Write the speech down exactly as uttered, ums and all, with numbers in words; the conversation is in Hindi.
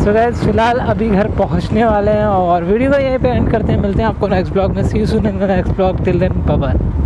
सो गाइस फिलहाल अभी घर पहुंचने वाले हैं और वीडियो को यहीं पे एंड करते हैं। मिलते हैं आपको नेक्स्ट ब्लॉग में। See you soon in the next blog. Till then bye bye.